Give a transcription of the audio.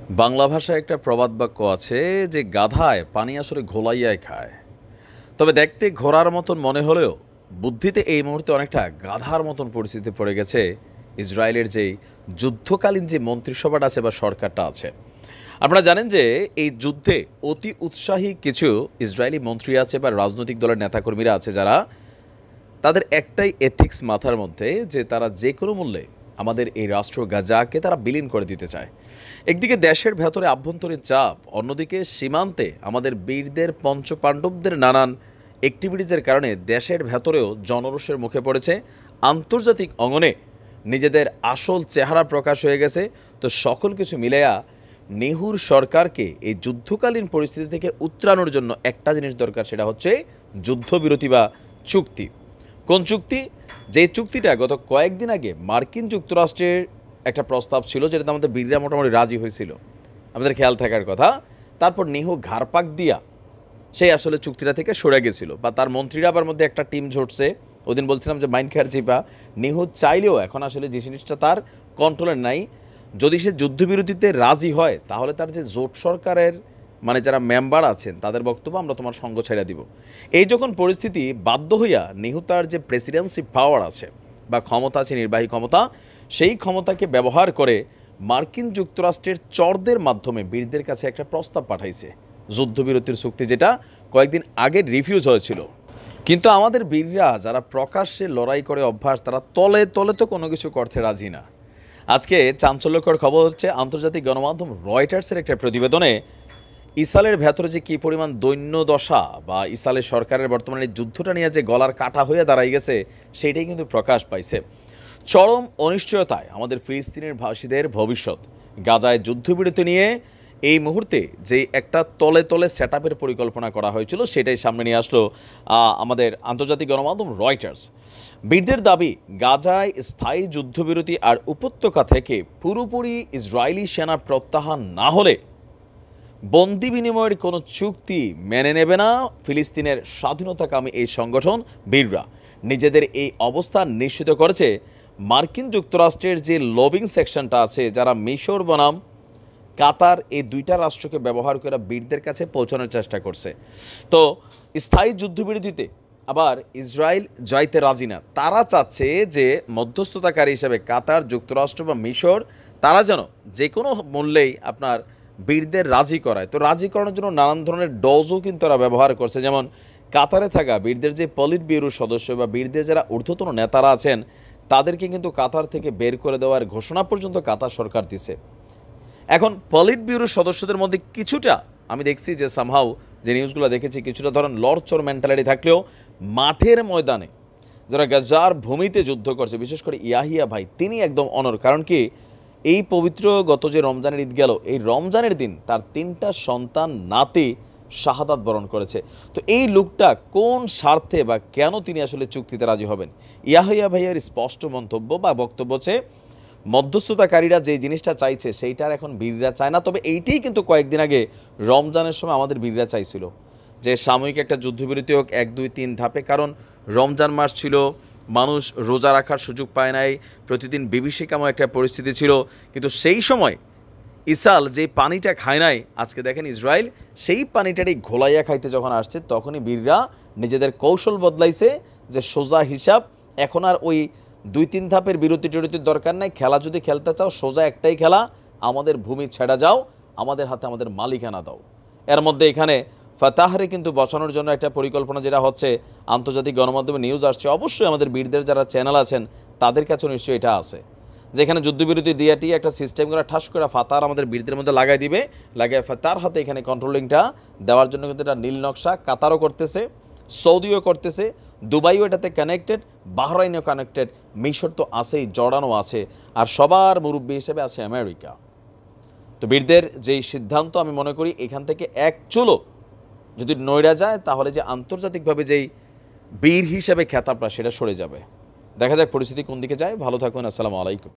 বাংলা ভাষায় একটা প্রবাদ বাক্য আছে যে গাধায় পানি আসলে ঘোলাইয়ায় খায়। তবে দেখতে ঘোড়ার মতন মনে হলেও বুদ্ধিতে এই মুহূর্তে অনেকটা গাধার মতন পরিস্থিতি পড়ে গেছে ইসরায়েলের যেই যুদ্ধকালীন যে মন্ত্রিসভাটা আছে বা সরকারটা আছে। আপনারা জানেন যে এই যুদ্ধে অতি উৎসাহী কিছু ইসরায়েলি মন্ত্রী আছে বা রাজনৈতিক দলের নেতাকর্মীরা আছে যারা তাদের একটাই এথিক্স মাথার মধ্যে যে তারা যে কোনো মূল্যে আমাদের এই রাষ্ট্র গাজাকে তারা বিলীন করে দিতে চায়। একদিকে দেশের ভেতরে আভ্যন্তরীণ চাপ, অন্যদিকে সীমান্তে আমাদের বীরদের পঞ্চপাণ্ডবদের নানান অ্যাক্টিভিটিজের কারণে দেশের ভেতরেও জনরোষের মুখে পড়েছে। আন্তর্জাতিক অঙ্গনে নিজেদের আসল চেহারা প্রকাশ হয়ে গেছে। তো সকল কিছু মিলেয়া নেহুর সরকারকে এই যুদ্ধকালীন পরিস্থিতি থেকে উত্তরানোর জন্য একটা জিনিস দরকার, সেটা হচ্ছে যুদ্ধবিরতি বা চুক্তি। কোন চুক্তি? যে চুক্তিটা গত কয়েকদিন আগে মার্কিন যুক্তরাষ্ট্রের একটা প্রস্তাব ছিল, যেটাতে আমাদের বীররা মোটামুটি রাজি হয়েছিল, আমাদের খেয়াল থাকার কথা। তারপর নেহু ঘাড়পাক দিয়া সেই আসলে চুক্তিটা থেকে সরে গেছিল, বা তার মন্ত্রীরা আবার মধ্যে একটা টিম ঝরছে। ওদিন বলছিলাম যে মাইন্ড খার চিপা নেহু চাইলেও এখন আসলে যে জিনিসটা তার কন্ট্রোলে নাই। যদি সে যুদ্ধবিরতিতে রাজি হয় তাহলে তার যে জোট সরকারের মানে যারা মেম্বার আছেন তাদের বক্তব্য আমরা তোমার সঙ্গ ছেড়ে দিব। এই যখন পরিস্থিতি, বাধ্য হইয়া নেহু তার যে প্রেসিডেন্সি পাওয়ার আছে বা ক্ষমতা আছে, নির্বাহী ক্ষমতা, সেই ক্ষমতাকে ব্যবহার করে মার্কিন যুক্তরাষ্ট্রের চরদের মাধ্যমে বীরদের কাছে একটা প্রস্তাব পাঠাইছে, যুদ্ধবিরতির চুক্তি, যেটা কয়েকদিন আগে রিফিউজ হয়েছিল। কিন্তু আমাদের বীররা যারা প্রকাশ্যে লড়াই করে অভ্যাস, তারা তলে তলে তো কোনো কিছু করতে রাজি না। আজকে চাঞ্চল্যকর খবর হচ্ছে, আন্তর্জাতিক গণমাধ্যম রয়টার্সের একটা প্রতিবেদনে ইসরায়েলের ভেতরে যে কী পরিমাণ দৈন্য দশা বা ইসরায়েলের সরকারের বর্তমানে যুদ্ধটা নিয়ে যে গলার কাটা হয়ে দাঁড়াই গেছে, সেইটাই কিন্তু প্রকাশ পাইছে। চরম অনিশ্চয়তায় আমাদের ফিলিস্তিনের ভাষীদের ভবিষ্যৎ। গাজায় যুদ্ধবিরতি নিয়ে এই মুহূর্তে যে একটা তলে তলে সেট আপের পরিকল্পনা করা হয়েছিল, সেটাই সামনে নিয়ে আসলো আমাদের আন্তর্জাতিক গণমাধ্যম রয়টার্স। বীরদের দাবি, গাজায় স্থায়ী যুদ্ধবিরতি আর উপত্যকা থেকে পুরোপুরি ইসরায়েলি সেনা প্রত্যাহার না হলে বন্দি বিনিময়ের কোনো চুক্তি মেনে নেবে না ফিলিস্তিনের স্বাধীনতাকামী এই সংগঠন বীররা। নিজেদের এই অবস্থান নিশ্চিত করেছে মার্কিন যুক্তরাষ্ট্রের যে লবিং সেকশনটা আছে, যারা মিশর বনাম কাতার, এই দুইটা রাষ্ট্রকে ব্যবহার করে বীরদের কাছে পৌঁছানোর চেষ্টা করছে। তো স্থায়ী যুদ্ধবিরতিতে আবার ইসরায়েল যাইতে রাজি না। তারা চাচ্ছে যে মধ্যস্থতাকারী হিসেবে কাতার, যুক্তরাষ্ট্র বা মিশর, তারা যেন যে কোনো মূল্যেই আপনার বীরদের রাজি করায়। তো রাজি করানোর জন্য নানান ধরনের ডজও কিন্তু তারা ব্যবহার করছে। যেমন কাতারে থাকা বীরদের যে পলিট ব্যুরোর সদস্য বা বীরদের যারা ঊর্ধ্বতন নেতারা আছেন, তাদেরকে কিন্তু কাতার থেকে বের করে দেওয়ার ঘোষণা পর্যন্ত কাতার সরকার দিছে। এখন পলিট ব্যুরোর সদস্যদের মধ্যে কিছুটা আমি দেখছি যে সামহাও, যে নিউজগুলো দেখেছি, কিছুটা ধরেন লড়চড় মেন্টালিটি থাকলেও মাঠের ময়দানে যারা গাজার ভূমিতে যুদ্ধ করছে, বিশেষ করে ইয়াহিয়া ভাই, তিনি একদম অনর। কারণ কি, এই পবিত্র গত যে রমজানের ঈদ গেল, এই রমজানের দিন তার 3টা সন্তান নাতি শাহাদাত বরণ করেছে। তো এই লোকটা কোন স্বার্থে বা কেন তিনি আসলে চুক্তিতে রাজি হবেন? ইয়াহিয়া ভাইয়ের স্পষ্ট মন্তব্য বা বক্তব্য হচ্ছে, মধ্যস্থতাকারীরা যে জিনিসটা চাইছে সেইটার এখন বীররা চায় না। তবে এইটাই কিন্তু কয়েকদিন আগে রমজানের সময় আমাদের বীররা চাইছিল, যে সাময়িক একটা যুদ্ধবিরতি হোক 1, 2, 3 ধাপে। কারণ রমজান মাস ছিল, মানুষ রোজা রাখার সুযোগ পায় নাই, প্রতিদিন বিভীষিকাময় একটা পরিস্থিতি ছিল। কিন্তু সেই সময় ইসাল যে পানিটা খায় নাই, আজকে দেখেন ইসরায়েল সেই পানিটারই ঘোলাইয়া খাইতে যখন আসছে, তখনই বীররা নিজেদের কৌশল বদলাইছে যে সোজা হিসাব, এখন আর ওই 2-3 ধাপের বিরতি টিরতির দরকার নাই। খেলা যদি খেলতে চাও, সোজা একটাই খেলা, আমাদের ভূমি ছেড়ে যাও, আমাদের হাতে আমাদের মালিকানা দাও। এর মধ্যে এখানে ফাতাহরে কিন্তু বসানোর জন্য একটা পরিকল্পনা যেটা হচ্ছে, আন্তর্জাতিক গণমাধ্যমে নিউজ আসছে। অবশ্যই আমাদের বীরদের যারা চ্যানেল আছেন তাদের কাছেও নিশ্চয়ই এটা আছে, যেখানে যুদ্ধবিরতি দিয়াটি একটা সিস্টেম করে ঠাস করে ফাতার আমাদের বীরদের মধ্যে লাগাই দিবে, লাগাই ফাতার হাতে এখানে কন্ট্রোলিংটা দেওয়ার জন্য কিন্তু এটা নীল নকশা কাতারও করতেছে, সৌদিও করতেছে, দুবাইও এটাতে কানেক্টেড, বাহরাইনও কানেক্টেড, মিশর তো আছেই, জর্ডানও আছে, আর সবার মুরব্বী হিসেবে আছে আমেরিকা। তো বীরদের যেই সিদ্ধান্ত, আমি মনে করি এখান থেকে এক চুলো যদি নইরা যায়, তাহলে যে আন্তর্জাতিকভাবে যেই বীর হিসেবে খ্যাতাপটা সেটা সরে যাবে। দেখা যাক পরিস্থিতি কোন দিকে যায়। ভালো থাকুন, আসসালামু আলাইকুম।